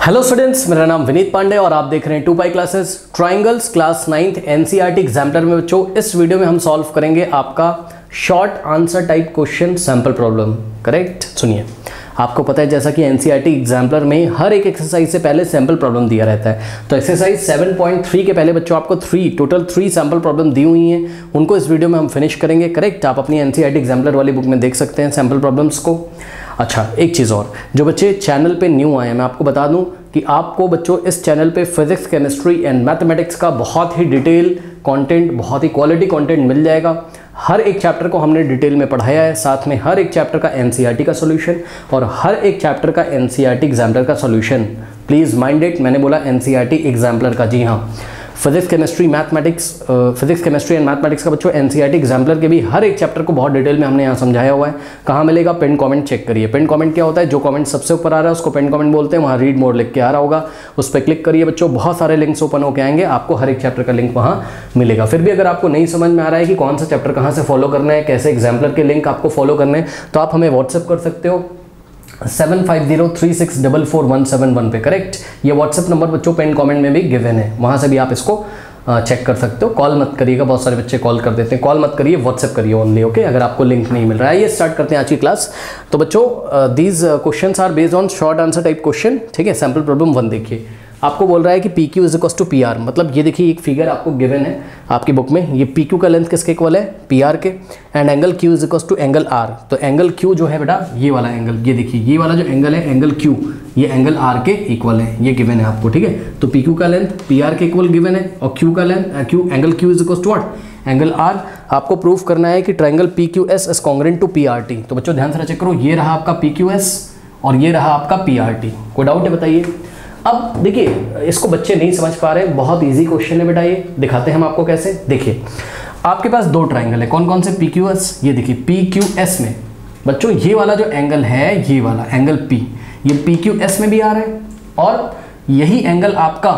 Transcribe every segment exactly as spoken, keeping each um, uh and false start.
Hello students, मेरा नाम विनीत पांडे और आप देख रहे हैं two pi classes triangles class ninth NCERT exemplar में। बच्चों, इस वीडियो में हम सॉल्व करेंगे आपका short answer type question sample problem. Correct, सुनिए। आपको पता है जैसा कि एनसीईआरटी एग्जाम्पलर में हर एक एक्सरसाइज से पहले सैंपल प्रॉब्लम दिया रहता है, तो एक्सरसाइज सेवन पॉइंट थ्री के पहले बच्चों आपको three total three sample problem दी हुई हैं, उनको इस वीडियो में हम फिनिश करेंगे। करेक्ट, आप अपनी एनसीईआरटी एग्जाम्पलर वाली बुक में देख सकते हैं सैंपल प्रॉब्लम्स को। अच्छा, एक चीज़ और, जो बच्चे चैनल पे न्यू आए हैं, मैं आपको बता दूं कि आपको बच्चों इस चैनल पे फिजिक्स, केमिस्ट्री एंड मैथमेटिक्स का बहुत ही डिटेल कंटेंट, बहुत ही क्वालिटी कंटेंट मिल जाएगा। हर एक चैप्टर को हमने डिटेल में पढ़ाया है, साथ में हर एक चैप्टर का एनसीईआरटी का सॉल्यूशन और हर एक चैप्टर का एनसीईआरटी एग्जाम्पलर का सॉल्यूशन। प्लीज़ माइंड इट, मैंने बोला एनसीईआरटी एग्जाम्पलर का, जी हाँ। Physics, chemistry, mathematics, physics, chemistry and mathematics का बच्चों एनसीईआरटी एग्जाम्पलर के भी हर एक चैप्टर को बहुत डिटेल में हमने यहाँ समझाया हुआ है। कहाँ मिलेगा? पिन कमेंट चेक करिए। पिन कमेंट क्या होता है? जो कमेंट सबसे ऊपर आ रहा है उसको पिन कमेंट बोलते हैं। वहाँ रीड मोड लिख के आ रहा होगा, उस पर क्लिक करिए बच्चों, बहुत सारे लिंक्स ओपन होकर आएंगे, आपको हर एक चैप्टर का लिंक वहाँ मिलेगा। फिर भी अगर आपको नहीं समझ में आ रहा है कि कौन सा चैप्टर कहाँ से फॉलो करना है, कैसे एग्जाम्पलर के लिंक आपको फॉलो करने हैं, तो आप हमें व्हाट्सएप कर सकते हो seven five zero three six double four one seven one पे। करेक्ट, ये व्हाट्सएप नंबर बच्चों पिन कमेंट में भी गिवन है, वहाँ से भी आप इसको चेक कर सकते हो। कॉल मत करिएगा, बहुत सारे बच्चे कॉल कर देते हैं, कॉल मत करिए, व्हाट्सएप करिए ओनली। ओके, अगर आपको लिंक नहीं मिल रहा है। ये स्टार्ट करते हैं आज की क्लास। तो बच्चों, these questions are based on short answer type question. ठीक है, सैंपल प्रॉब्लम वन देखिए। आपको बोल रहा है कि P Q is equal to P R, मतलब ये देखिए एक फिगर आपको गिवन है आपकी बुक में। ये पी क्यू का लेंथ किसके इक्वल है? पी आर के। And angle Q is equal to angle R. तो एंगल क्यू जो है बेटा, ये वाला एंगल, ये देखिए ये वाला जो एंगल है एंगल क्यू, ये एंगल आर के इक्वल है, ये गिवन है आपको। ठीक है, तो पी क्यू का लेंथ पी आर के इक्वल गिवन है और क्यू का length Q angle Q is equal to what? Angle R. आपको प्रूफ करना है कि triangle P Q S is congruent to P R T. तो बच्चों ध्यान से चेक करो, ये रहा आपका पी क्यू एस और ये रहा आपका पी आर टी। कोई डाउट है बताइए? अब देखिए, इसको बच्चे नहीं समझ पा रहे, बहुत इजी क्वेश्चन है बेटा, ये दिखाते हैं हम आपको कैसे। देखिए, आपके पास दो ट्रायंगल है, कौन कौन से? P Q S. ये देखिए पी क्यू एस में बच्चों ये वाला जो एंगल है, ये वाला एंगल P, ये पी क्यू एस में भी आ रहा है और यही एंगल आपका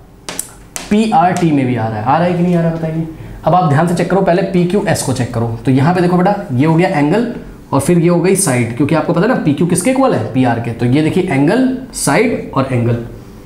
पी आर टी में भी आ रहा है। आ रहा है कि नहीं आ रहा है बताइए? अब आप ध्यान से चेक करो, पहले पी क्यू एस को चेक करो। तो यहाँ पे देखो बेटा, ये हो गया एंगल और फिर ये हो गई साइड, क्योंकि आपको पता है ना पी क्यू किसके इक्वल है? पी आर के। तो ये देखिए एंगल, साइड और एंगल।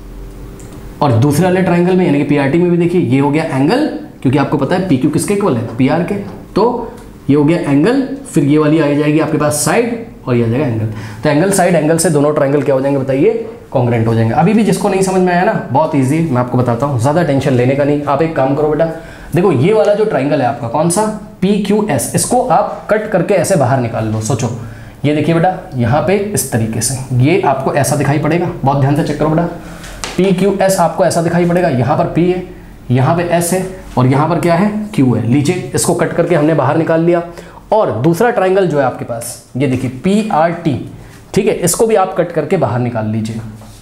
और दूसरे वाले ट्रायंगल में यानी कि पीआरटी में भी देखिए ये हो गया एंगल, क्योंकि आपको पता है पी क्यू किसके इक्वल है? पी आर के। तो ये हो गया एंगल, फिर ये वाली आ जाएगी आपके पास साइड और ये आ जाएगा एंगल। तो एंगल, साइड, एंगल से दोनों ट्रायंगल क्या हो जाएंगे बताइए? कॉन्ग्रुएंट हो जाएंगे। अभी भी जिसको नहीं समझ में आया ना, बहुत ईजी, मैं आपको बताता हूँ, ज़्यादा टेंशन लेने का नहीं। आप एक काम करो बेटा, देखो ये वाला जो ट्रायंगल है आपका, कौन सा? पी क्यू एस, इसको आप कट करके ऐसे बाहर निकाल लो। सोचो, ये देखिए बेटा, यहाँ पे इस तरीके से ये आपको ऐसा दिखाई पड़ेगा। बहुत ध्यान से चेक करो बेटा, पी क्यू एस आपको ऐसा दिखाई पड़ेगा। यहाँ पर P है, यहाँ पे S है और यहाँ पर क्या है? Q है। लीजिए, इसको कट करके हमने बाहर निकाल लिया। और दूसरा ट्रायंगल जो है आपके पास, ये देखिए पी आर टी, ठीक है, इसको भी आप कट करके बाहर निकाल लीजिए।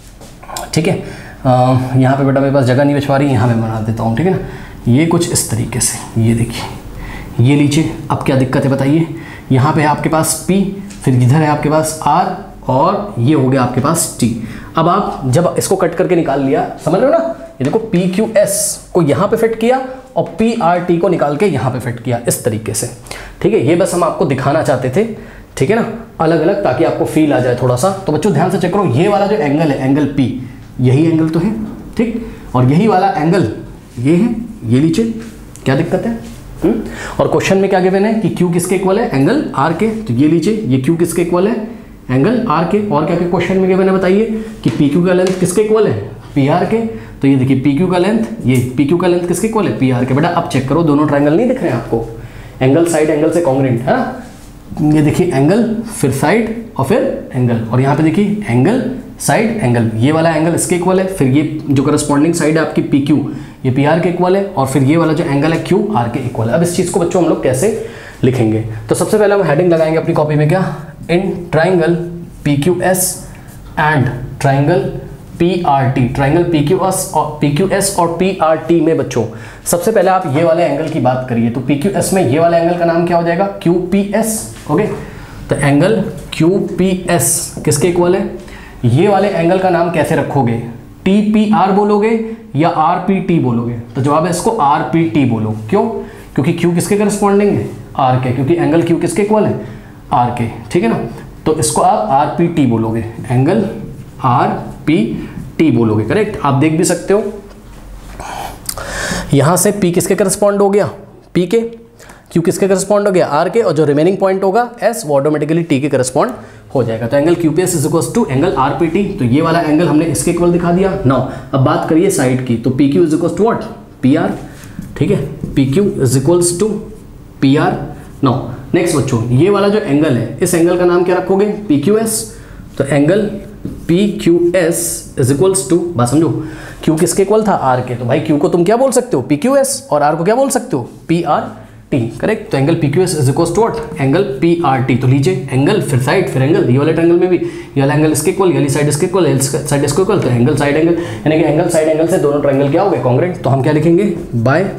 ठीक है, यहाँ पे बेटा मेरे पास जगह नहीं बच पा रही, यहाँ मैं बना देता हूँ। ठीक है ना, ये कुछ इस तरीके से, ये देखिए, ये लीजिए। अब क्या दिक्कत है बताइए? यहाँ पे है आपके पास P, फिर इधर है आपके पास R और ये हो गया आपके पास T। अब आप जब इसको कट करके निकाल लिया, समझ रहे हो ना, ये देखो पी क्यू एस को यहाँ पे फिट किया और पी आर टी को निकाल के यहाँ पे फिट किया, इस तरीके से। ठीक है, ये बस हम आपको दिखाना चाहते थे, ठीक है ना, अलग अलग, ताकि आपको फील आ जाए थोड़ा सा। तो बच्चों ध्यान से चेक करो, ये वाला जो एंगल है एंगल P, यही एंगल तो है, ठीक, और यही वाला एंगल ये है, ये लीजिए, क्या दिक्कत है? हुँ? और क्वेश्चन में क्या गिवन है कि Q किसके इक्वल है? एंगल R के। तो ये लीजिए, ये Q किसके इक्वल है? एंगल R के। और क्या क्या क्वेश्चन में गिवन है बताइए कि P Q का लेंथ किसके इक्वल है? P R के। तो ये देखिए P Q का लेंथ, ये P Q का लेंथ किसके इक्वल है? P R के। बेटा अब चेक करो, दोनों ट्रायंगल नहीं दिख रहे हैं आपको? एंगल, साइड, एंगल से कॉन्ग्रुएंट है ना। ये देखिए एंगल, फिर साइड और फिर एंगल, और यहाँ पे देखिए एंगल, साइड, एंगल। ये वाला एंगल इसके इक्वल है, फिर ये जो करस्पॉन्डिंग साइड है आपकी P Q, ये P R के इक्वल है, और फिर ये वाला जो एंगल है Q R के इक्वल है। अब इस चीज़ को बच्चों हम लोग कैसे लिखेंगे? तो सबसे पहले हम हेडिंग लगाएंगे अपनी कॉपी में, क्या? In triangle P Q S and triangle P R T. Triangle P Q S और पी क्यू एस और पी आर टी में बच्चों सबसे पहले आप ये वाले एंगल की बात करिए। तो पी क्यू एस में ये वाला एंगल का नाम क्या हो जाएगा? Q P S. ओके, तो एंगल क्यू पी एस किसके इक्वल है? ये वाले एंगल का नाम कैसे रखोगे? टी पी आर बोलोगे या आर पी टी बोलोगे? तो जवाब है इसको आर पी टी बोलो। क्यों? क्योंकि क्यू किसके करस्पॉन्डिंग है? आर के, क्योंकि एंगल क्यू किसके इक्वल है? आर के। ठीक है ना, तो इसको आप आर पी टी बोलोगे, एंगल आर पी टी बोलोगे, करेक्ट। आप देख भी सकते हो यहां से P किसके करस्पॉन्ड हो गया, P के, Q किसके करस्पॉन्ड हो गया, R के, और जो रिमेनिंग पॉइंट होगा S वो ऑटोमेटिकली T के करस्पॉन्ड हो जाएगा। तो angle Q P S is equals to angle R P T, तो ये वाला एंगल हमने इसके इक्वल दिखा दिया। नाउ अब बात करिए साइड की, तो P Q is equals to what, P R, ठीक है, P Q is equals to P R। Now next बच्चों, ये वाला जो एंगल है इस एंगल का नाम क्या रखोगे, P Q S। तो angle P Q S is equals to, बात समझो, Q किसके इक्वल था, R के, तो भाई Q को तुम क्या बोल सकते हो, P Q S, और R को क्या बोल सकते हो, P R T, करेक्ट। तो angle P Q S is equals to what, angle P R T। तो लीजिए एंगल फिर साइड फिर एंगल, ये वाले ट्रायंगल में भी ये वाला एंगल इसके इक्वल, ये वाली साइड इसके इक्वल, ये साइड इसके इक्वल, तो एंगल साइड एंगल, यानी कि एंगल साइड एंगल से दोनों ट्रायंगल क्या हो गए, कॉन्ग्रुएंट। तो हम क्या लिखेंगे, by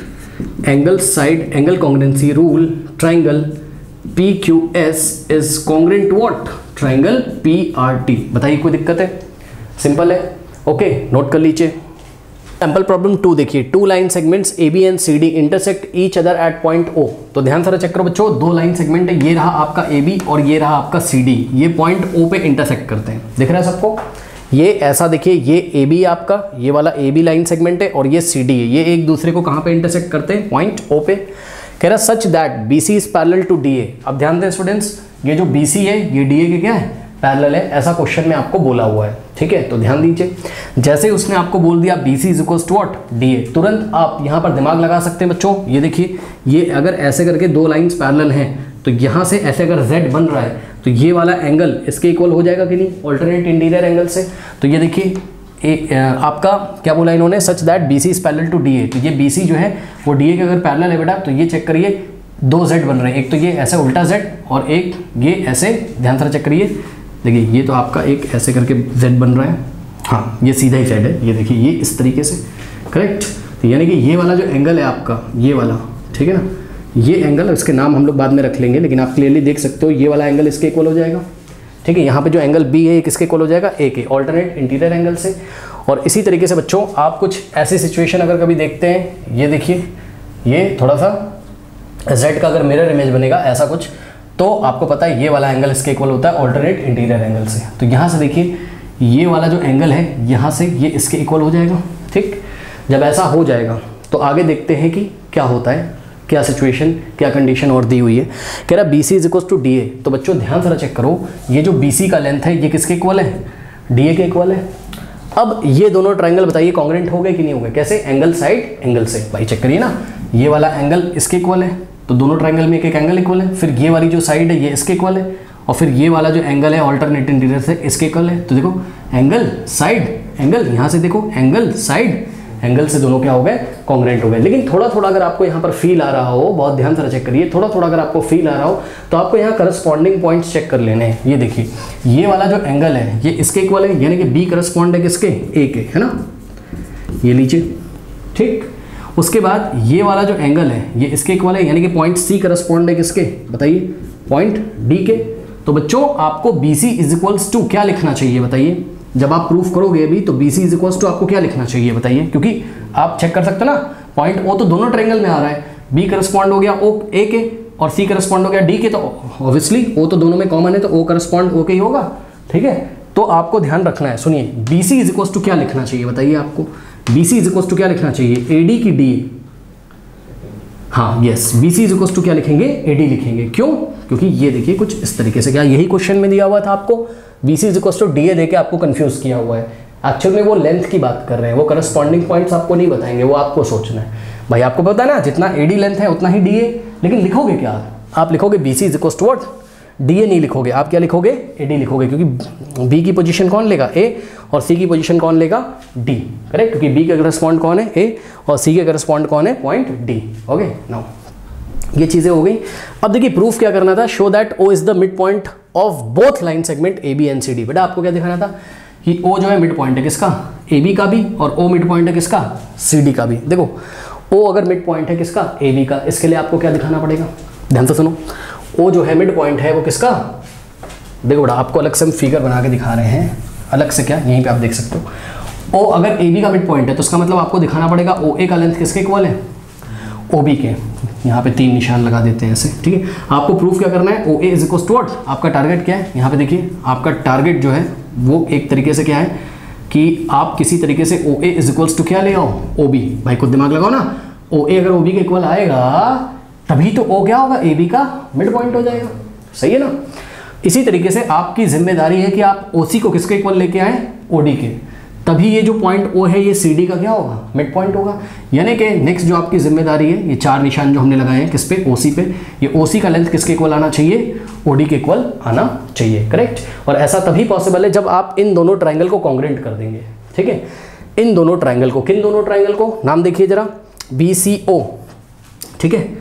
angle side angle congruency rule triangle P Q S is congruent to what, triangle P R T। बताइए कोई दिक्कत है, सिंपल है, ओके, नोट कर लीजिए। सैंपल प्रॉब्लम टू देखिए, two line segments A B and C D intersect each other at point O. तो ध्यान से चेक करो बच्चों, दो लाइन सेगमेंट है, ये रहा आपका ए बी और ये रहा आपका सी डी, ये पॉइंट ओ पे इंटरसेक्ट करते हैं, दिख रहा है सबको। ये ऐसा देखिए, ये ए बी आपका, ये वाला ए बी लाइन सेगमेंट है, और ये सी डी है, ये एक दूसरे को कहाँ पे इंटरसेक्ट करते हैं, पॉइंट ओ पे। कह रहा such that B C is parallel to D A. अब ध्यान दें स्टूडेंट्स, ये जो बी सी है ये डी ए के क्या है, पैरेलल है, ऐसा क्वेश्चन में आपको बोला हुआ है, ठीक है। तो ध्यान दीजिए, जैसे उसने आपको बोल दिया B C is equals to what, D A, तुरंत आप यहाँ पर दिमाग लगा सकते हैं बच्चों। ये देखिए, ये अगर ऐसे करके दो लाइंस पैरेलल हैं, तो यहाँ से ऐसे अगर Z बन रहा है, तो ये वाला एंगल इसके इक्वल हो जाएगा कि नहीं, ऑल्टरनेट इंटीरियर एंगल से। तो ये देखिए ए, आपका क्या बोला इन्होंने, such that B C is parallel to D A. तो ये B C जो है वो डी ए के अगर पैरेलल है बेटा, तो ये चेक करिए दो Z बन रहे हैं, एक तो ये ऐसे उल्टा Z और एक ये ऐसे, ध्यान से चेक करिए, देखिए ये तो आपका एक ऐसे करके Z बन रहा है, हाँ ये सीधा ही Z है, ये देखिए ये इस तरीके से, करेक्ट। तो यानी कि ये वाला जो एंगल है आपका, ये वाला, ठीक है ना, ये एंगल, इसके नाम हम लोग बाद में रख लेंगे, लेकिन आप क्लियरली देख सकते हो ये वाला एंगल इसके इक्वल हो जाएगा, ठीक है। यहाँ पे जो एंगल B है ये किसके इक्वल हो जाएगा, A के, ऑल्टरनेट इंटीरियर एंगल से। और इसी तरीके से बच्चों आप कुछ ऐसी सिचुएशन अगर कभी देखते हैं, ये देखिए ये थोड़ा सा Z का अगर मिरर इमेज बनेगा ऐसा कुछ, तो आपको पता है ये वाला एंगल इसके इक्वल होता है ऑल्टरनेट इंटीरियर एंगल से। तो यहाँ से देखिए ये वाला जो एंगल है यहाँ से ये इसके इक्वल हो जाएगा, ठीक। जब ऐसा हो जाएगा तो आगे देखते हैं कि क्या होता है, क्या सिचुएशन, क्या कंडीशन और दी हुई है। कह रहा B C is equal to D A. तो बच्चों ध्यान से चेक करो, ये जो बी सी का लेंथ है ये किसके इक्वल है, डी ए के इक्वल है। अब ये दोनों ट्रायंगल बताइए कॉन्ग्रुएंट हो गए कि नहीं हो गए, कैसे, एंगल साइड एंगल से। भाई चेक करिए ना, ये वाला एंगल इसके इक्वल है, तो दोनों ट्रायंगल में एक एक एंगल इक्वल है। फिर ये वाली जो साइड है ये इसके इक्वल है, और फिर ये वाला जो एंगल है ऑल्टरनेट इंटीरियर से इसके इक्वल है। तो देखो एंगल साइड एंगल, यहाँ से देखो एंगल साइड एंगल से दोनों क्या हो गए, कॉन्ग्रुएंट हो गए। लेकिन थोड़ा थोड़ा अगर आपको यहाँ पर फील आ रहा हो, बहुत ध्यान से चेक करिए, थोड़ा थोड़ा अगर आपको फील आ रहा हो तो आपको यहाँ करस्पॉन्डिंग पॉइंट्स चेक कर लेने हैं। ये देखिए ये वाला जो एंगल है ये इसके इक्वल है, यानी कि बी करस्पॉन्ड है किसके, ए के, है ना, ये लीजिए, ठीक। उसके बाद ये वाला जो एंगल है ये इसके इक्वल है, यानी कि पॉइंट सी करस्पॉन्ड है किसके, बताइए, पॉइंट डी के। तो बच्चों आपको B C is equals to क्या लिखना चाहिए बताइए, जब आप प्रूफ करोगे अभी तो B C is equals to आपको क्या लिखना चाहिए बताइए, क्योंकि आप चेक कर सकते हो ना, पॉइंट ओ तो दोनों ट्रायंगल में आ रहा है, बी करस्पॉन्ड हो गया ओ ए के और सी करस्पॉन्ड हो गया डी के, तो ऑब्वियसली ओ तो दोनों में कॉमन है तो ओ करस्पॉन्ड ओ के ही होगा, ठीक है। तो आपको ध्यान रखना है, सुनिए, B C is equals to क्या लिखना चाहिए बताइए आपको, B C is equals to क्या लिखना चाहिए, ए डी की डी, हाँ yes, B C is equals to क्या लिखेंगे, ए डी लिखेंगे। क्यों, क्योंकि ये देखिए कुछ इस तरीके से, क्या यही क्वेश्चन में दिया हुआ था आपको, B C is equals to D A देके आपको कंफ्यूज किया हुआ है। एक्चुअल में वो लेंथ की बात कर रहे हैं, वो करस्पॉन्डिंग पॉइंट्स आपको नहीं बताएंगे, वो आपको सोचना है। भाई आपको पता है ना, जितना ए डी लेंथ है उतना ही डी ए, लेकिन लिखोगे क्या आप, लिखोगे B C is equals to what, D A नहीं लिखोगे आप, क्या लिखोगे, ए डी लिखोगे, क्योंकि बी की पोजीशन कौन लेगा, ए, और सी की पोजीशन कौन लेगा, डी, करेक्ट, क्योंकि बी का करस्पॉन्ड कौन है, ए, और सी के करस्पॉन्ड कौन है, पॉइंट डी। ओके, नाउ ये चीज़ें हो गई। अब देखिए प्रूफ क्या करना था, show that O is the mid point of both line segment A B and C D. बेटा आपको क्या दिखाना था कि ओ जो है मिड पॉइंट है किसका, ए बी का भी, और ओ मिड पॉइंट है किसका, सी डी का भी। देखो ओ अगर मिड पॉइंट है किसका, ए बी का, इसके लिए आपको क्या दिखाना पड़ेगा, ध्यान से सुनो, ओ जो है मिड पॉइंट है वो किसका, देखो बेटा आपको अलग से हम फिगर बना के दिखा रहे हैं, अलग से क्या, यहीं पे आप देख सकते हो। ओ अगर ए बी का मिड पॉइंट है तो उसका मतलब आपको दिखाना पड़ेगा ओ ए का लेंथ किसके इक्वल है, ओ बी के। यहाँ पे तीन निशान लगा देते हैं ऐसे, ठीक है। आपको प्रूफ क्या करना है, O A is equal to what, आपका टारगेट क्या है, यहाँ पे देखिए आपका टारगेट जो है वो एक तरीके से क्या है, कि आप किसी तरीके से O A is equals to क्या ले आओ, ओ बी। भाई खुद दिमाग लगाओ ना, ओ ए अगर ओ बी के इक्वल आएगा तभी तो ओ क्या होगा, ए बी का मिड पॉइंट हो जाएगा, सही है ना। इसी तरीके से आपकी जिम्मेदारी है कि आप ओ सी को किसके इक्वल लेके आए, ओ डी के, तभी ये जो पॉइंट ओ है ये सी डी का क्या होगा, मिड पॉइंट होगा। यानी कि नेक्स्ट जो आपकी जिम्मेदारी है, ये चार निशान जो हमने लगाए हैं किस पे, ओ सी पे, ये ओ सी का लेंथ किसके इक्वल आना चाहिए, ओ डी के इक्वल आना चाहिए, करेक्ट। और ऐसा तभी पॉसिबल है जब आप इन दोनों ट्राइंगल को कॉन्ग्रुएंट कर देंगे, ठीक है। इन दोनों ट्राइंगल को, किन दोनों ट्राइंगल को, नाम देखिए जरा, बी सी ओ, ठीक है।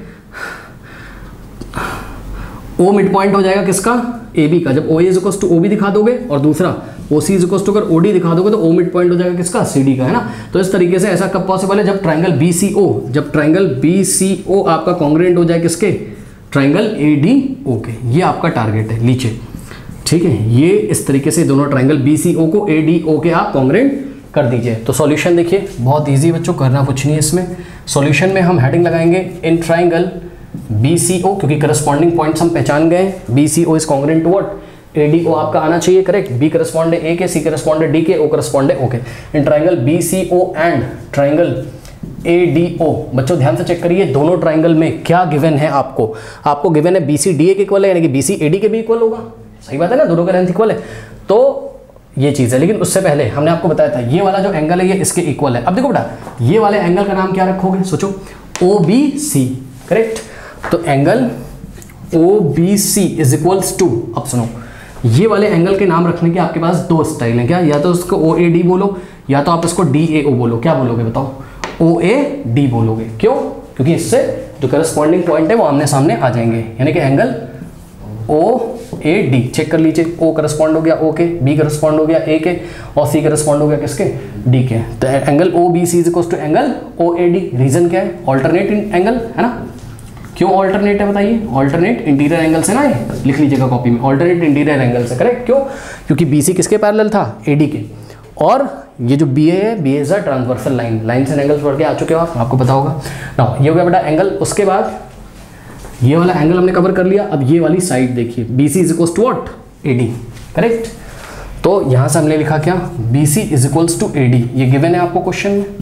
ओ मिड पॉइंट हो जाएगा किसका, ए बी का। जब O A is equal to O B दिखा दोगे और दूसरा O C is equal to अगर ओ डी दिखा दोगे तो ओ मिड पॉइंट हो जाएगा किसका, सी डी का, है ना। तो इस तरीके से ऐसा कब पॉसिबल है, जब ट्राइंगल बी सी ओ, जब ट्राइंगल बी सी ओ आपका कॉन्ग्रुएंट हो जाए किसके, ट्राइंगल ए डी ओ के। ये आपका टारगेट है नीचे, ठीक है। ये इस तरीके से दोनों ट्राइंगल बी सी ओ को ए डी ओ के आप कॉन्ग्रुएंट कर दीजिए। तो सॉल्यूशन देखिए, बहुत ईजी बच्चों, करना कुछ नहीं है इसमें। सॉल्यूशन में हम हेडिंग लगाएंगे इन ट्राइंगल बी सी ओ, क्योंकि करस्पॉन्डिंग पॉइंट्स हम पहचान गए। B C O is congruent to what, A D O आपका आना चाहिए, करेक्ट। बी करस्पॉन्ड ए के, सी करस्पॉन्ड डी के, ओ करस्पॉन्ड ओ के। In triangle B C O and triangle A D O, बच्चों ध्यान से चेक करिए दोनों ट्राइंगल में क्या गिवन है आपको। आपको गिवन है बी सी डी ए के इक्वल है, यानी कि बी सी ए डी के भी इक्वल होगा, सही बात है ना, दोनों का लेंथ इक्वल है। तो ये चीज़ है, लेकिन उससे पहले हमने आपको बताया था ये वाला जो एंगल है ये इसके इक्वल है। अब देखो बेटा, ये वाले एंगल का नाम क्या रखोगे, सोचो, ओ बी सी, करेक्ट। तो angle O B C is equals to, अब सुनो, ये वाले एंगल के नाम रखने के आपके पास दो स्टाइल हैं, क्या, या तो उसको ओ ए डी बोलो, या तो आप इसको डी ए ओ बोलो। क्या बोलोगे बताओ, ओ ए डी बोलोगे, क्यों, क्योंकि इससे जो करस्पॉन्डिंग पॉइंट है वो आमने सामने आ जाएंगे। यानी कि angle O A D, check कर लीजिए, ओ करस्पॉन्ड हो गया ओ के, बी करस्पॉन्ड हो गया ए के, और सी करस्पॉन्ड हो गया किसके, डी के। तो angle O B C is equal to angle O A D. Reason क्या है, ऑल्टरनेट एंगल है ना। क्यों ऑल्टरनेट है बताइए, ऑल्टरनेट इंटीरियर एंगल से ना, ये लिख लीजिएगा कॉपी में, ऑल्टरनेट इंटीरियर एंगल से, करेक्ट। क्यों, क्योंकि बी सी किसके पैरेलल था, ए डी के। और ये जो बी ए है, B A is a transversal line, line से एंगल्स पढ़ के आ चुके हो आप, आपको पता होगा ना। ये हो गया बेटा एंगल। उसके बाद ये वाला एंगल हमने कवर कर लिया। अब ये वाली साइड देखिए, B C is equals to what, A D, correct. तो यहां से हमने लिखा क्या, B C is equals to A D, ये गिवन है आपको क्वेश्चन में।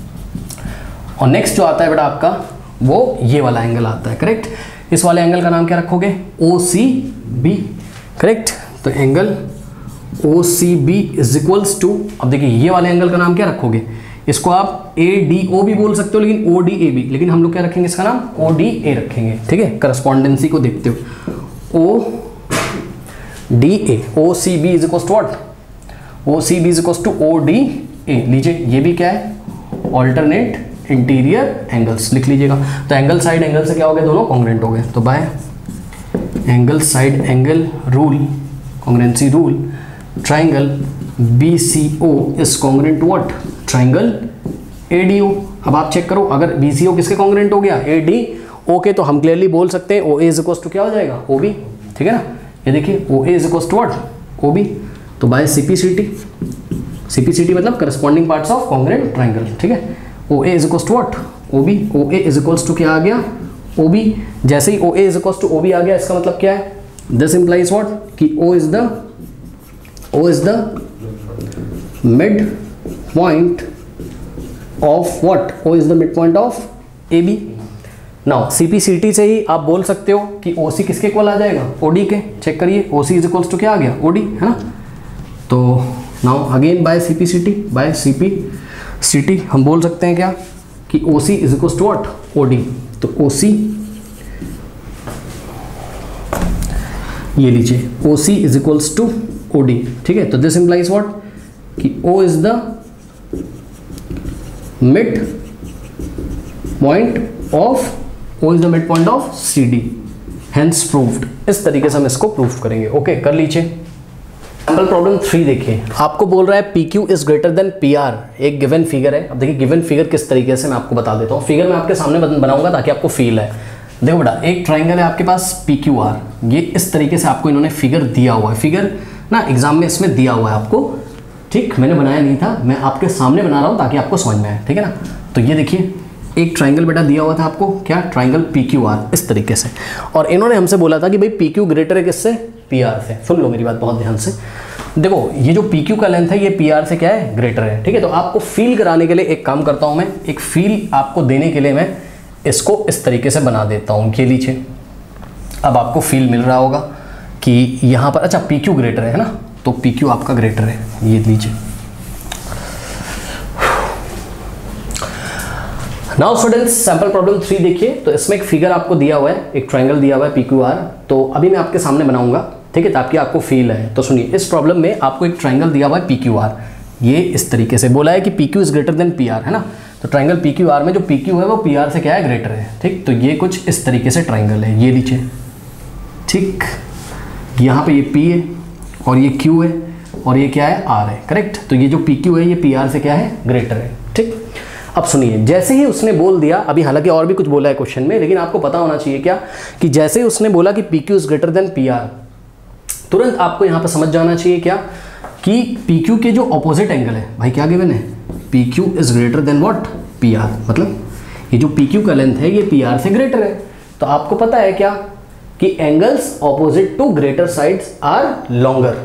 और नेक्स्ट जो आता है बेटा आपका, वो ये वाला एंगल आता है, करेक्ट। इस वाले एंगल का नाम क्या रखोगे, ओ सी बी, करेक्ट। तो angle O C B is equals to, अब देखिए ये वाले एंगल का नाम क्या रखोगे, इसको आप ए डी ओ भी बोल सकते हो, लेकिन ओ डी ए बी, लेकिन हम लोग क्या रखेंगे इसका नाम, ओ डी ए रखेंगे, ठीक है। करस्पॉन्डेंसी को देखते हो, O D A, O C B is equals to what, O C B is equals to O D A. लीजिए ये भी क्या है, ऑल्टरनेट इंटीरियर एंगल्स, लिख लीजिएगा। तो एंगल साइड एंगल से क्या हो गया, दोनों कॉन्ग्रुएंट हो गए। तो by angle side angle rule, congruency rule, triangle B C O is congruent to what, triangle A D O. अब आप चेक करो, अगर बी सी ओ किसके कॉन्ग्रुएंट हो गया, ए डी ओ के, तो हम क्लियरली बोल सकते हैं O A is equal to क्या हो जाएगा, ओ बी, ठीक है ना। ये देखिए O A is equal to what, O B. तो by C P C T, C P C T मतलब corresponding parts of congruent triangle, ठीक है। O A is equal to what, O B, O A is equal to क्या आ गया, O B. जैसे ही O A is equal to O B आ गया, इसका मतलब क्या है, दिस इंप्लाइज व्हाट, कि O is the O is the mid point of what, O is the mid point of A B. Now C P C T से ही आप बोल सकते हो कि ओ सी किसके इक्वल आ जाएगा, ओ डी के। चेक करिए, O C is equal to क्या आ गया, ओ डी, है ना। तो now again by C P C T, by C P C T हम बोल सकते हैं क्या, कि O C is equal to what, O D. तो ओ सी, ये लीजिए, O C is equals to O D, ठीक है। तो दिस इंप्लाइज व्हाट, कि O is the mid point of, O is the mid point of C D, hence proved. इस तरीके से हम इसको प्रूव करेंगे, ओके। कर लीजिए सैम्पल प्रॉब्लम थ्री देखिए, आपको बोल रहा है P Q is greater than P R, एक गिवन फिगर है। अब देखिए गिवन फिगर किस तरीके से मैं आपको बता देता हूँ, फिगर मैं आपके सामने बनाऊंगा ताकि आपको फील है। देखो बेटा, एक ट्राइंगल है आपके पास पी क्यू आर, ये इस तरीके से आपको इन्होंने फिगर दिया हुआ है, फिगर ना एग्जाम में इसमें दिया हुआ है आपको, ठीक। मैंने बनाया नहीं था, मैं आपके सामने बना रहा हूँ ताकि आपको समझ में आए, ठीक है ना। तो ये देखिए एक ट्राइंगल बेटा दिया हुआ था आपको, क्या, ट्राइंगल पी क्यू आर, इस तरीके से। और इन्होंने हमसे बोला था कि भाई पी क्यू ग्रेटर है किससे, पी आर से। सुन लो मेरी बात बहुत ध्यान से। देखो ये जो पी क्यू का लेंथ है ये पी आर से क्या है, ग्रेटर है, ठीक है। तो आपको फील कराने के लिए एक काम करता हूं मैं, एक फील आपको देने के लिए मैं इसको इस तरीके से बना देता हूं। ये लीजिए, अब आपको फील मिल रहा होगा कि यहां पर अच्छा पी क्यू ग्रेटर है ना, तो पी क्यू आपका ग्रेटर है, ये लीजिए। Now students sample problem three देखिए। तो इसमें एक फिगर आपको दिया हुआ है, एक ट्रायंगल दिया हुआ है पी क्यू आर। तो अभी मैं आपके सामने बनाऊंगा, ठीक है, ताकि आपको फील है। तो सुनिए, इस प्रॉब्लम में आपको एक ट्रायंगल दिया हुआ है पी क्यू आर। ये इस तरीके से बोला है कि P Q is greater than P R, है ना। तो ट्रायंगल पी क्यू आर में जो पी क्यू है वो पी आर से क्या है, ग्रेटर है, ठीक। तो ये कुछ इस तरीके से ट्रायंगल है, ये लीजिए, ठीक। यहाँ पे ये पी है और ये क्यू है और ये क्या है, आर है, करेक्ट। तो ये जो पी क्यू है ये पी आर से क्या है, ग्रेटर है, ठीक। अब सुनिए, जैसे ही उसने बोल दिया, अभी हालांकि और भी कुछ बोला है क्वेश्चन में, लेकिन आपको पता होना चाहिए क्या, कि जैसे ही उसने बोला कि P Q is greater than P R, तुरंत आपको यहाँ पर समझ जाना चाहिए क्या, कि पी क्यू के जो ऑपोजिट एंगल है, भाई क्या गिवन है, P Q is greater than what, P R. मतलब ये जो पी क्यू का लेंथ है ये पी आर से ग्रेटर है। तो आपको पता है क्या, कि angles opposite to greater sides are longer.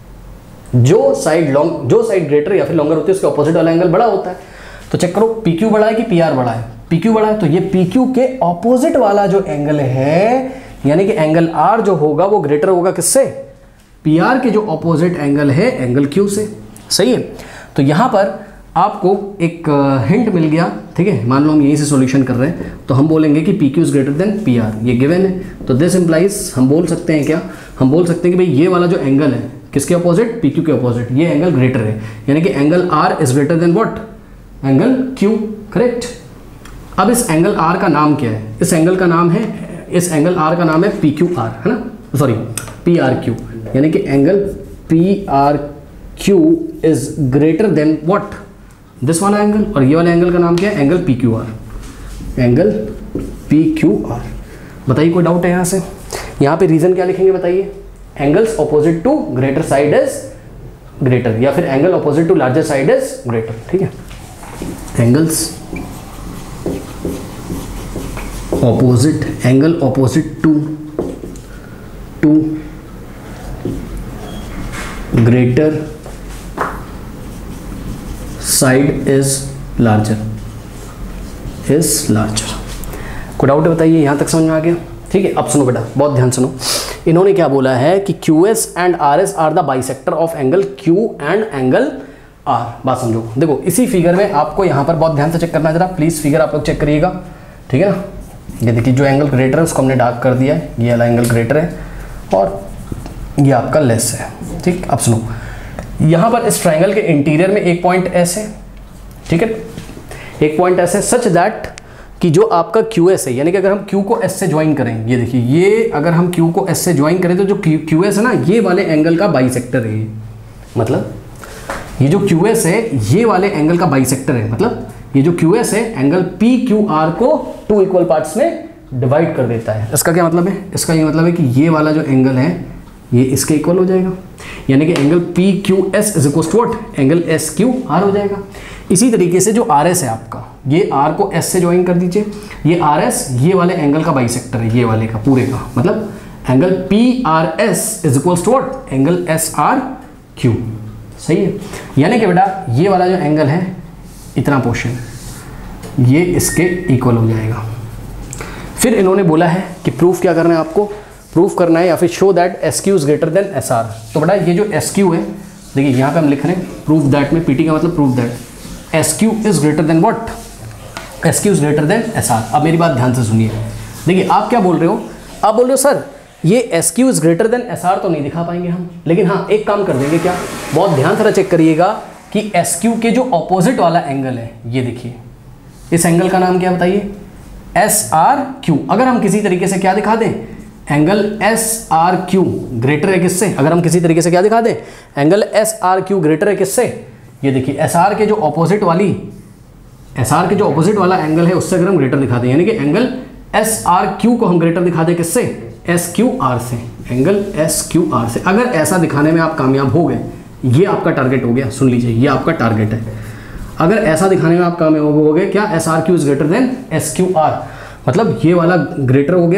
जो साइड लॉन्ग जो साइड ग्रेटर या फिर लॉन्गर होती है उसके ऑपोजिट वाला एंगल बड़ा होता है। तो चेक करो, पी क्यू बड़ा है कि पी आर बड़ा है, पी क्यू बड़ा है, तो ये पी क्यू के ऑपोजिट वाला जो एंगल है, यानी कि एंगल आर जो होगा वो ग्रेटर होगा किससे, पी आर के जो ऑपोजिट एंगल है एंगल क्यू से, सही है। तो यहां पर आपको एक हिंट मिल गया, ठीक है। मान लो हम यहीं से सॉल्यूशन कर रहे हैं, तो हम बोलेंगे कि P Q is greater than P R, ये गिवन है। तो दिस इंप्लाइज, हम बोल सकते हैं क्या, हम बोल सकते हैं कि भाई ये वाला जो एंगल है किसके ऑपोजिट, पी क्यू के ऑपोजिट, ये एंगल ग्रेटर है, यानी कि angle R is greater than what, angle Q, correct. अब इस एंगल आर का नाम क्या है, इस एंगल का नाम है, इस एंगल आर का नाम है पी क्यू आर, है ना, सॉरी पी आर क्यू, यानी कि angle P R Q is greater than what, this वाला एंगल, और ये वाला एंगल का नाम क्या है, angle P Q R, angle P Q R. बताइए कोई डाउट है यहाँ से, यहाँ पे रीजन क्या लिखेंगे बताइए, angles opposite to greater side is greater, या फिर angle opposite to larger side is greater, ठीक है। Angles opposite, angle opposite to to greater side is larger, is larger. कोई डाउट है बताइए, यहां तक समझ में आ गया, ठीक है। अब सुनो बेटा, बहुत ध्यान सुनो, इन्होंने क्या बोला है कि Q S and R S are the bisector of angle Q and angle R. बात समझो, देखो इसी फिगर में आपको यहाँ पर बहुत ध्यान से चेक करना है, जरा प्लीज फिगर आप लोग चेक करिएगा, ठीक है ना। ये देखिए जो एंगल ग्रेटर है उसको हमने डार्क कर दिया है, ये वाला एंगल ग्रेटर है और ये आपका लेस है, ठीक। अब सुनो, यहाँ पर इस ट्राइंगल के इंटीरियर में एक पॉइंट एस है, ठीक है, एक पॉइंट एस है, सच दैट कि जो आपका क्यू एस है, यानी कि अगर हम क्यू को एस से ज्वाइन करें, ये देखिए, ये अगर हम क्यू को एस से ज्वाइन करें तो जो क्यू एस है ना, ये वाले एंगल का बाइसेक्टर है, मतलब ये जो क्यू एस है ये वाले एंगल का बाइसेक्टर है, मतलब ये जो क्यू एस है एंगल पी क्यू आर को टू इक्वल पार्ट्स में डिवाइड कर देता है। इसका क्या मतलब है, इसका ये मतलब है कि ये वाला जो एंगल है ये इसके इक्वल हो जाएगा, यानी कि angle P Q S is equal to what, angle S Q R हो जाएगा। इसी तरीके से जो आर एस है आपका, ये आर को एस से ज्वाइन कर दीजिए, ये आर एस ये वाले एंगल का बाइसेक्टर है, ये वाले का पूरे का, मतलब angle P R S is equal to what, angle S R Q, सही है। यानी कि बेटा ये वाला जो एंगल है, इतना पोर्शन, ये इसके इक्वल हो जाएगा। फिर इन्होंने बोला है कि प्रूफ क्या करना है आपको, प्रूफ करना है या फिर show that S Q is greater than S R. तो बेटा ये जो एस क्यू है, देखिए यहाँ पे हम लिख रहे हैं प्रूफ दैट में, पीटी का मतलब proof that S Q is greater than what, S Q is greater than S R. अब मेरी बात ध्यान से सुनिए, देखिए आप क्या बोल रहे हो, आप बोल रहे हो सर ये S Q is greater than S R तो नहीं दिखा पाएंगे हम, लेकिन हाँ एक काम कर देंगे, क्या, बहुत ध्यान से चेक करिएगा कि एस क्यू के जो ऑपोजिट वाला एंगल है, ये देखिए, इस एंगल का नाम क्या बताइए, एस आर क्यू। अगर हम किसी तरीके से क्या दिखा दें, angle S R Q greater है किससे, अगर हम किसी तरीके से क्या दिखा दें, angle S R Q greater है किससे, ये देखिए एस आर के जो ऑपोजिट वाली, एस आर के जो ऑपोजिट वाला एंगल है उससे अगर हम ग्रेटर दिखा दें, यानी कि एंगल एस आर क्यू को हम ग्रेटर दिखा दें किससे, एस क्यू आर से, एंगल एस क्यू आर से। अगर ऐसा दिखाने में आप कामयाब हो गए, ये आपका टारगेट हो गया, सुन लीजिए ये आपका टारगेट है। अगर ऐसा दिखाने में आप कामयाब हो गए क्या, S R Q is greater than S Q R, मतलब ये वाला ग्रेटर हो गया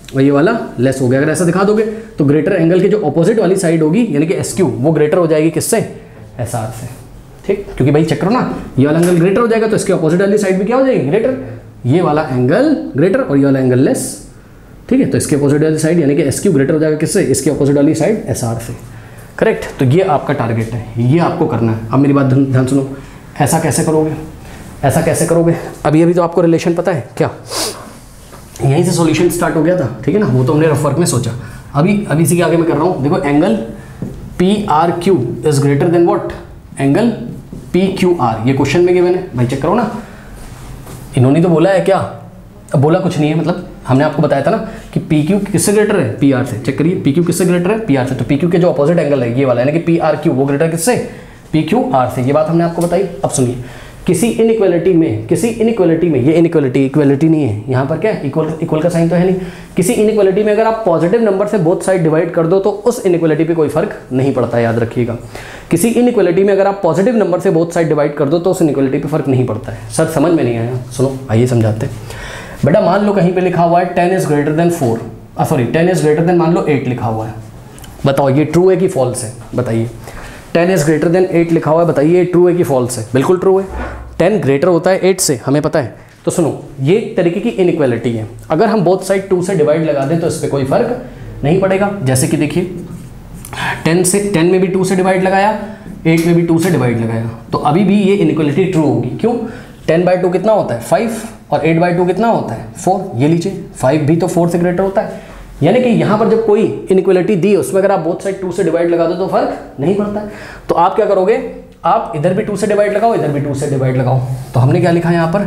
और ये वाला लेस हो गया। अगर ऐसा दिखा दोगे तो ग्रेटर एंगल की जो ऑपोजिट वाली साइड होगी यानी कि एस क्यू वो ग्रेटर हो जाएगी किससे, एस आर से, ठीक। क्योंकि भाई चेक करो ना, ये वाला एंगल ग्रेटर हो जाएगा तो इसके ऑपोजिट वाली साइड भी क्या हो जाएगी, ग्रेटर। ये वाला एंगल ग्रेटर और ये वाला एंगल लेस, ठीक है। तो इसके ऑपोजिट वाली साइड यानी कि एस क्यू ग्रेटर हो जाएगा किससे, इसके ऑपोजिट वाली साइड एस आर से, करेक्ट। तो ये आपका टारगेट है, ये आपको करना है। अब मेरी बात ध्यान सुनो, ऐसा कैसे करोगे, ऐसा कैसे करोगे। अभी अभी तो आपको रिलेशन पता है क्या, यहीं से सॉल्यूशन स्टार्ट हो गया था, ठीक है ना, वो तो हमने रफ वर्क में सोचा। अभी अभी इसी के आगे मैं कर रहा हूँ, देखो angle P R Q is greater than what, angle P Q R. ये क्वेश्चन में गिवन है भाई, चेक करो ना। इन्होंने तो बोला है क्या, अब बोला कुछ नहीं है, मतलब हमने आपको बताया था ना कि पी क्यू किससे ग्रेटर है, पी आर से। चेक करिए पी क्यू किससे ग्रेटर है, पी आर से। तो पी क्यू के जो अपोजिट एंगल है ये वाला यानी कि पी आर क्यू वो ग्रेटर किससे, पी क्यू आर से। ये बात हमने आपको बताई। अब सुनिए, किसी इनइक्वालिटी में, किसी इनइक्वालिटी में, ये इनइक्वालिटी इक्वालिटी नहीं है, यहाँ पर क्या इक्वल इक्वल का साइन तो है नहीं। किसी इनइक्वालिटी में अगर आप पॉजिटिव नंबर से बोथ साइड डिवाइड कर दो तो उस इनइक्वालिटी पे कोई फर्क नहीं पड़ता, याद रखिएगा। किसी इनइक्वालिटी में अगर आप पॉजिटिव नंबर से बोथ साइड डिवाइड कर दो तो उस इनइक्वालिटी पे फर्क नहीं पड़ता है। सर समझ में नहीं आया, सुनो आइए समझाते हैं। बेटा मान लो कहीं पे लिखा हुआ है ten is greater than four, sorry ten is greater than मान लो एट लिखा हुआ है, बताओ ये ट्रू है कि फॉल्स है, बताइए। Ten is greater than eight लिखा हुआ है, बताइए ट्रू है कि फॉल्स है। बिल्कुल ट्रू है, टेन ग्रेटर होता है एट से, हमें पता है। तो सुनो, ये एक तरीके की इनइक्वालिटी है, अगर हम बोथ साइड टू से डिवाइड लगा दें तो इस पर कोई फर्क नहीं पड़ेगा। जैसे कि देखिए टेन से टेन में भी टू से डिवाइड लगाया, एट में भी टू से डिवाइड लगाया, तो अभी भी ये इनइक्वालिटी ट्रू होगी। क्यों, टेन बाई टू कितना होता है फाइव और एट बाई टू कितना होता है फोर। ये लीजिए फाइव भी तो फोर से ग्रेटर होता है, यानी कि यहाँ पर जब कोई इनइक्वालिटी दी उसमें अगर आप बोथ साइड टू से डिवाइड लगा दो तो फर्क नहीं पड़ता है। तो आप क्या करोगे, आप इधर भी टू से डिवाइड लगाओ, इधर भी टू से डिवाइड लगाओ। तो हमने क्या लिखा है यहाँ पर,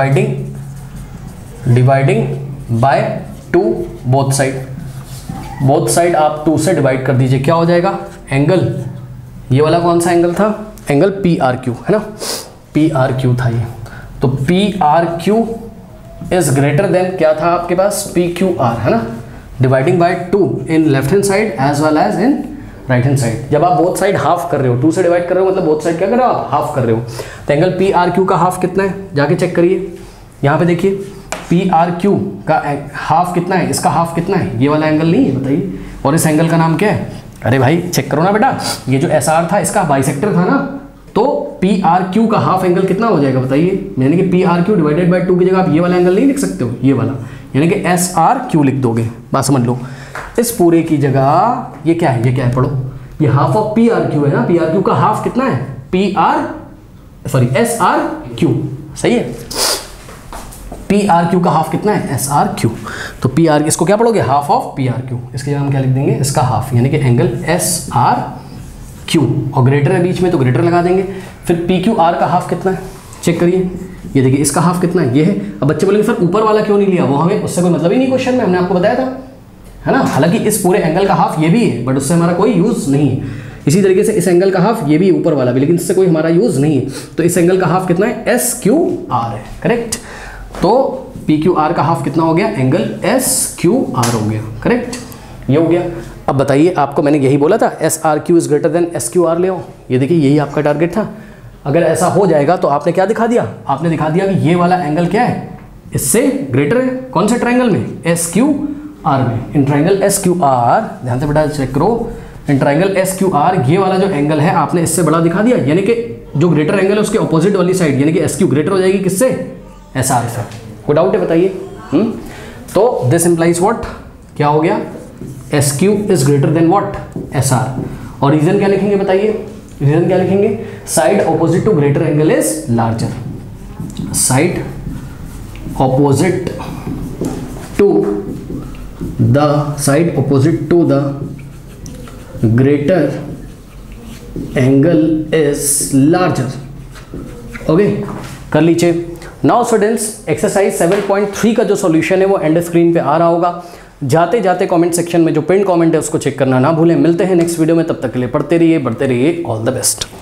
dividing dividing by two both side. Both side आप टू से डिवाइड कर दीजिए, क्या हो जाएगा, एंगल ये वाला कौन सा एंगल था, एंगल पी आर क्यू है ना, पी आर क्यू था ये। तो P R Q is greater than क्या था आपके पास, पी क्यू आर है ना, dividing by two in left hand side as well as in right hand side. जब आप बोथ साइड हाफ कर रहे हो, टू से डिवाइड कर रहे हो मतलब बोथ साइड क्या कर रहे हो आप, हाफ कर रहे हो। तो एंगल पी आर क्यू का हाफ कितना है, जाके चेक करिए। यहाँ पे देखिए पी आर क्यू का हाफ कितना है, इसका हाफ कितना है, ये वाला एंगल नहीं है, बताइए। और इस एंगल का नाम क्या है, अरे भाई चेक करो ना बेटा, ये जो एस आर था इसका बाइसेक्टर था ना, तो पी आर क्यू का हाफ एंगल कितना हो जाएगा बताइए। यानी कि P R Q divided by two की जगह आप ये वाला एंगल नहीं लिख सकते हो, ये वाला, यानी कि एस आर क्यू लिख दोगे। बात समझ लो, इस पूरे की जगह ये क्या है, ये क्या है पढ़ो, ये half of P R Q है ना, पी आर क्यू का हाफ कितना है, P R sorry S R Q, सही है। पी आर क्यू का हाफ कितना है, एस आर क्यू। तो पी आर इसको क्या पढ़ोगे, half of P R Q, इसके जगह हम क्या लिख देंगे, इसका हाफ, यानी कि एंगल एस आर क्यू, और ग्रेटर है बीच में तो ग्रेटर लगा देंगे। फिर पी क्यू आर का हाफ कितना है, चेक करिए, ये देखिए इसका हाफ कितना है, ये है। अब बच्चे बोलेंगे सर ऊपर वाला क्यों नहीं लिया, वो हमें उससे कोई मतलब ही नहीं क्वेश्चन में, हमने आपको बताया था है ना। हालांकि इस पूरे एंगल का हाफ ये भी है बट उससे हमारा कोई यूज़ नहीं है। इसी तरीके से इस एंगल का हाफ ये भी ऊपर वाला भी, लेकिन इससे कोई हमारा यूज़ नहीं है। तो इस एंगल का हाफ कितना है, एस क्यू आर है, करेक्ट। तो पी क्यू आर का हाफ कितना हो गया, एंगल एस क्यू आर हो गया, करेक्ट, ये हो गया। अब बताइए, आपको मैंने यही बोला था S R Q is greater than S Q R ले आओ। ये देखिए यही आपका टारगेट था। अगर ऐसा हो जाएगा तो आपने क्या दिखा दिया, आपने दिखा दिया कि ये वाला एंगल क्या है, इससे ग्रेटर है। कौन से ट्राइंगल में, एस क्यू आर में। In triangle S Q R, ध्यान से बेटा चेक करो, in triangle S Q R ये वाला जो एंगल है आपने इससे बड़ा दिखा दिया, यानी कि जो ग्रेटर एंगल है उसके ऑपोजिट वाली साइड, यानी कि एस क्यू ग्रेटर हो जाएगी किससे, एस आर से। कोई डाउट है बताइए। हम्म तो दिस इंप्लाइज व्हाट, क्या हो गया, S Q is greater than what, S R. और रीजन क्या लिखेंगे बताइए, रीजन क्या लिखेंगे, side opposite to greater angle is larger. Side opposite to the side opposite to the greater angle is larger. Okay, कर लीजिए। Now students, exercise seven point three का जो सॉल्यूशन है वो एंड स्क्रीन पे आ रहा होगा। जाते जाते कमेंट सेक्शन में जो पिन कमेंट है उसको चेक करना ना भूलें। मिलते हैं नेक्स्ट वीडियो में, तब तक के लिए पढ़ते रहिए, बढ़ते रहिए। All the best.